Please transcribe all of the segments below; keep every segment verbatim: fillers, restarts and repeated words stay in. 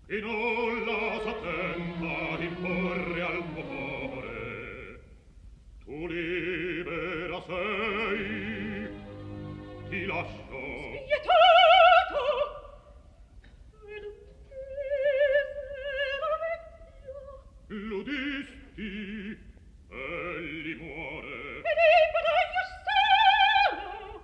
e non la s'attenta d'imporre al tuo cuore. Tu libera sei, ti lascio. Spietato! Ed L'udisti, egli muore. Ed libero io sono!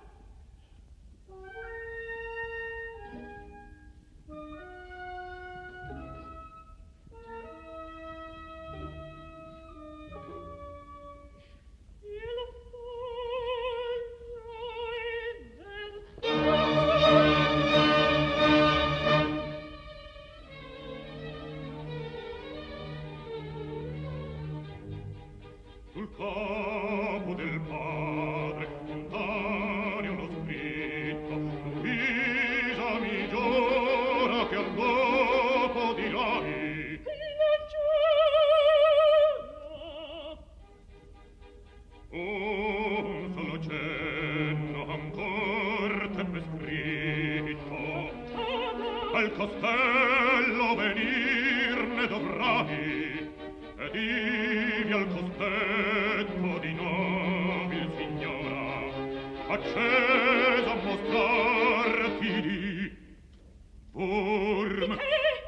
Sul capo del padre lontani uno scritto, avvisami giora che al dopo dirai. La giura! Un solo cenno ancor t'ebbe scritto, al costello venirne dovrai, ed ivi al cospetto di nobil signora acceso a mostrarti di burm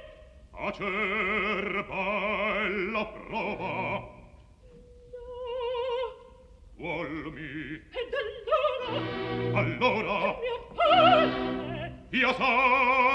acerba e la prova. Vuolmi. Ed allora? Allora? Mio padre! Io so